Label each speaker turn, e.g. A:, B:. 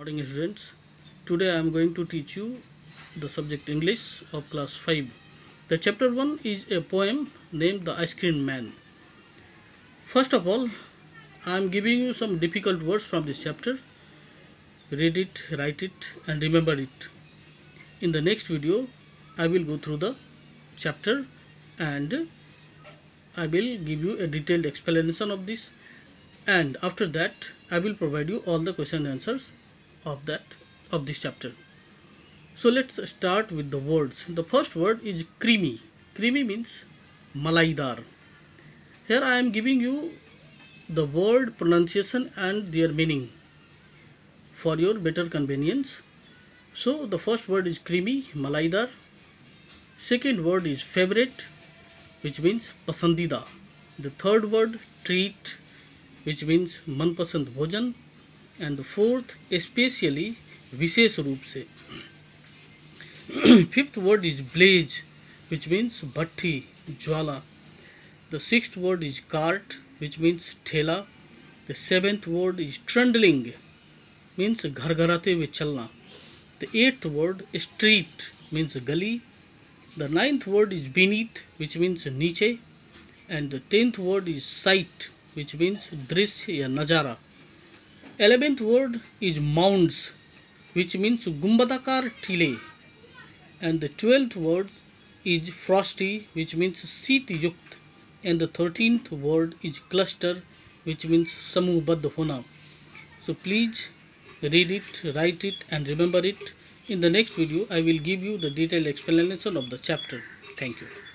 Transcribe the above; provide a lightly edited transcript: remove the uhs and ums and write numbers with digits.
A: Morning students, today I am going to teach you the subject English of class 5. The chapter 1 is a poem named The Ice Cream Man. First of all, I am giving you some difficult words from this chapter. Read it, write it and remember it. In the next video, I will go through the chapter and I will give you a detailed explanation of this, and after that I will provide you all the question answers of this chapter. So let's start with the words. The first word is creamy. Creamy means malaidar. Here I am giving you the word pronunciation and their meaning for your better convenience. So the first word is creamy, malaidar. Second word is favorite, which means pasandida. The third word treat, which means मनपसंद भोजन. And the fourth, especially, विशेष रूप से. Fifth word is blaze, which means bhatti, Jwala. The sixth word is cart, which means ठेला. The seventh word is trundling, means घरघराते हुए चलना. The eighth word is street, means गली. The ninth word is beneath, which means नीचे. And the 10th word is sight, which means दृश्य या नज़ारा. 11th word is mounds, which means गुंबदाकार टीले. And the 12th word is frosty, which means शीत युक्त. And the 13th word is cluster, which means समूहबद्ध होना. So please read it, write it and remember it. In the next video I will give you the detailed explanation of the chapter. Thank you.